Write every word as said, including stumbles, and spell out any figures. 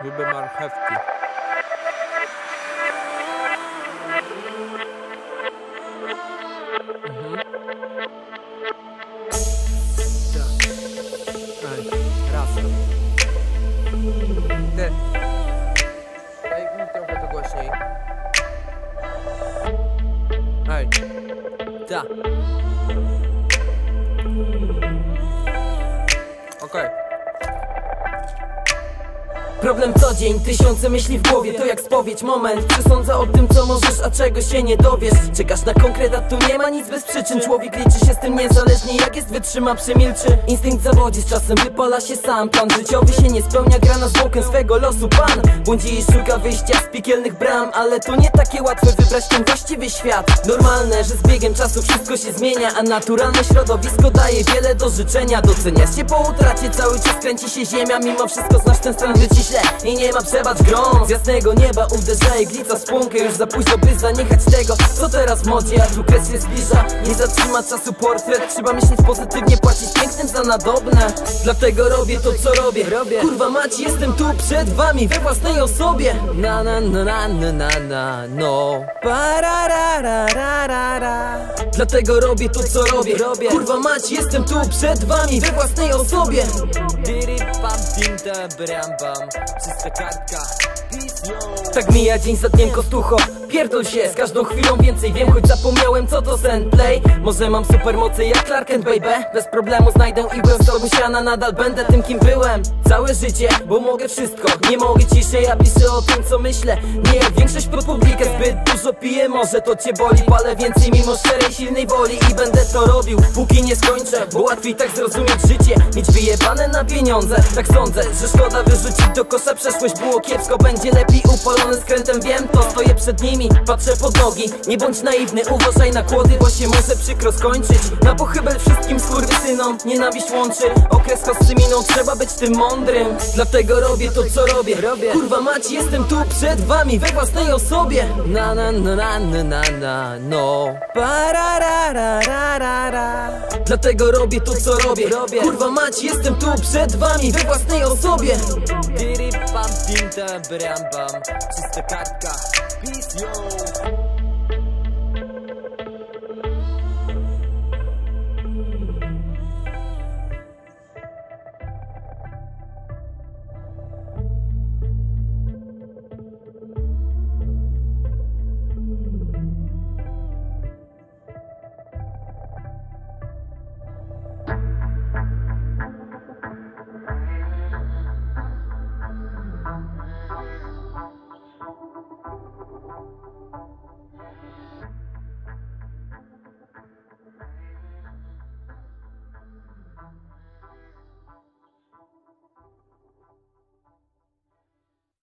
Lubię marchewki. Mhm. Tak. Ej, raz. Ty. Daj mi trochę to głośniej. Ej. Tak. Okej. Okay. Problem co dzień, tysiące myśli w głowie. To jak spowiedź, moment. Przesądza o tym co możesz, a czego się nie dowiesz. Czekasz na konkret, a tu nie ma nic bez przyczyn. Człowiek liczy się z tym niezależnie jak jest, wytrzyma, przemilczy. Instynkt zawodzi, z czasem wypala się sam. Plan życiowy się nie spełnia, gra na zwłokę swego losu pan. Błądzi i szuka wyjścia z piekielnych bram. Ale to nie takie łatwe wybrać ten właściwy świat. Normalne, że z biegiem czasu wszystko się zmienia, a naturalne środowisko daje wiele do życzenia. Docenia się po utracie, cały czas kręci się ziemia. Mimo wszystko znasz ten stan, że ci źle i nie ma przebacz grom. Z jasnego nieba uderza iglica w spłonkę. Już za późno by zaniechać tego, co teraz w modzie, a tu kres się zbliża. Nie zatrzyma czasu portret. Trzeba myśleć pozytywnie, płacić pięknym za nadobne. Dlatego robię to co robię, robię. Kurwa mać, jestem tu przed wami we własnej osobie. Na na na na na na na no. Parararararara. Dlatego robię to co robię, robię. Kurwa mać, jestem tu przed wami we własnej osobie. Czysta kartka. Tak mija dzień za dniem, kostucho. Pierdol się, z każdą chwilą więcej wiem. Choć zapomniałem co to sen play. Może mam supermoce jak Clark and baby. Bez problemu znajdę igłę w stogu siana. Nadal będę tym kim byłem całe życie, bo mogę wszystko. Nie mogę ciszej, ja piszę o tym co myślę. Nie jak większość pod publikę. Zbyt dużo piję, może to cię boli. Palę więcej mimo szczerej, silnej woli. I będę to robił, póki nie skończę. Bo łatwiej tak zrozumieć życie, mieć wyjebane na pieniądze. Tak sądzę, że szkoda wyrzucić do kosza przeszłość. Było kiepsko, będzie lepiej, upalony skrętem. Wiem to, stoję przed nimi, patrzę pod nogi. Nie bądź naiwny, uważaj na kłody, bo się może przykro skończyć. Na pochybel wszystkim skurwysynom nienawiść łączy. Okres kosty minął, trzeba być tym mądrym. Dlatego robię to co robię, robię. Kurwa mać, jestem tu przed wami we własnej osobie. Na na na na na na na no. Parararararara. Dlatego robię to co robię, robię. Kurwa mać, jestem tu przed wami we własnej osobie. Czysta kartka. Peace, yo.